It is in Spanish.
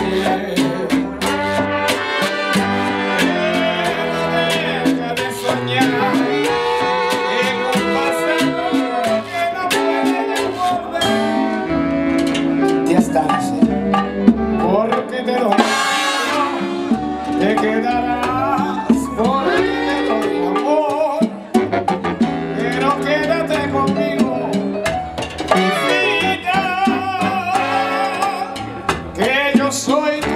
Deja de soñar en un pasado que no puede volver. Ya estás, porque te lo digo, te quedarás porque te doy amor, pero quédate conmigo, mi vida, que yo soy